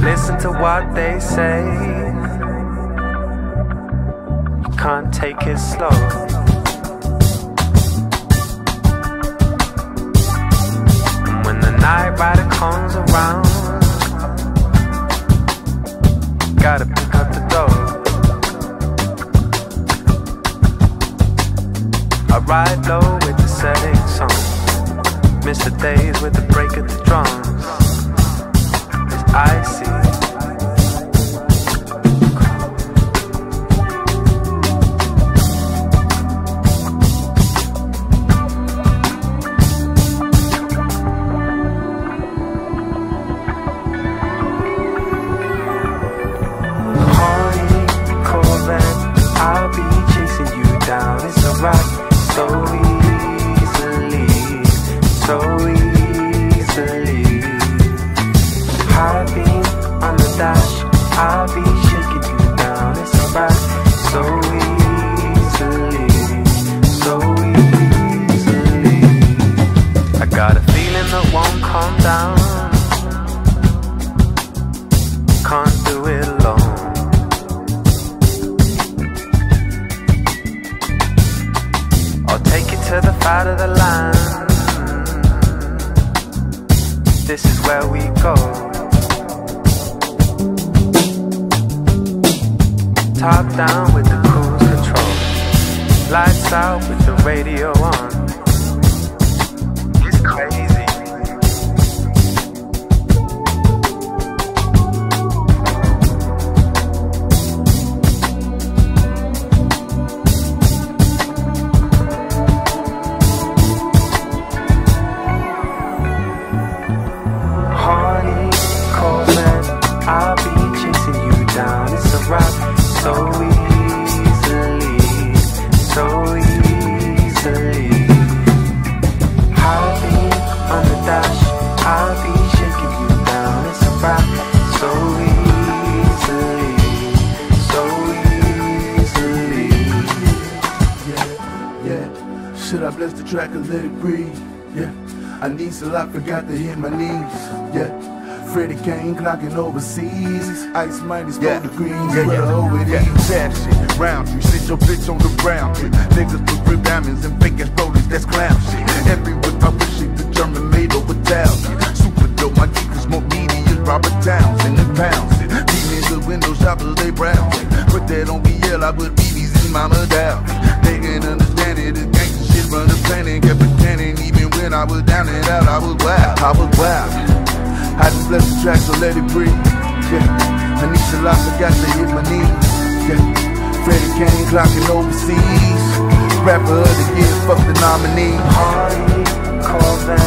listen to what they say. You can't take it slow. And when the night rider comes around, gotta pick up the dough. I ride low with the setting sun, miss the days with the break of the drums. It's icy. I'll be chasing you down. It's alright, so easily, so easily. High beam on the dash, I'll be shaking you down. It's alright, so easily, so easily. I got a feeling that won't calm down. Can't do it alone. I'll take you to the part of the land. This is where we go. Top down with the cruise control, lights out with the radio on. It's crazy. I'll be chasing you down. It's a rock, so easily, so easily. High beam on the dash, I'll be shaking you down. It's a rock, so easily, so easily. Yeah. Should I bless the track or let it breathe? Yeah. I need so I forgot to hit my knees. Yeah. Freddie Kane clocking overseas. Ice minus 4 degrees. Sad shit, round you. Sit your bitch on the ground. Niggas put real diamonds and fake ass rollies. That's clown shit. Every whip I wish it could German made over Italian. Super dope, my deepest more meaty is Robert Townsend and pounds it. These niggas window shoppers, they browsing. Put that on BL, I put BBs in Mama Dow. They can understand it, this gangsta shit run the planet. Kept pretending even when I was down and out, I was wild, I was wild. I just bless the track, so let it breathe. Yeah, Anisha La forgot to hit my knees. Yeah, Freddie Kane clocking overseas. Rapper of the year, fuck the nominee. Hardy, Corvette,